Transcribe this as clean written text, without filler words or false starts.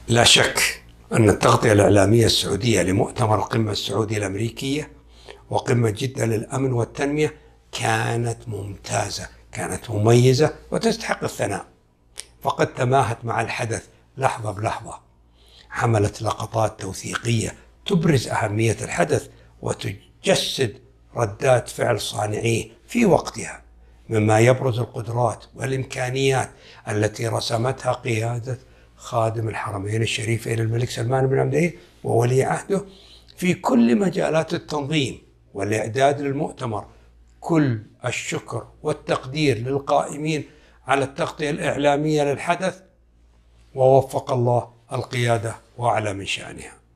لا شك أن التغطية الإعلامية السعودية لمؤتمر القمة السعودية الأمريكية وقمة جدة للأمن والتنمية كانت ممتازة، كانت مميزة وتستحق الثناء، فقد تماهت مع الحدث لحظة بلحظة، حملت لقطات توثيقية تبرز أهمية الحدث وتجسد ردات فعل صانعيه في وقتها، مما يبرز القدرات والإمكانيات التي رسمتها قيادة خادم الحرمين الشريفين الملك سلمان بن عبد العزيز وولي عهده في كل مجالات التنظيم والإعداد للمؤتمر. كل الشكر والتقدير للقائمين على التغطية الإعلامية للحدث، ووفق الله القيادة وأعلى من شأنها.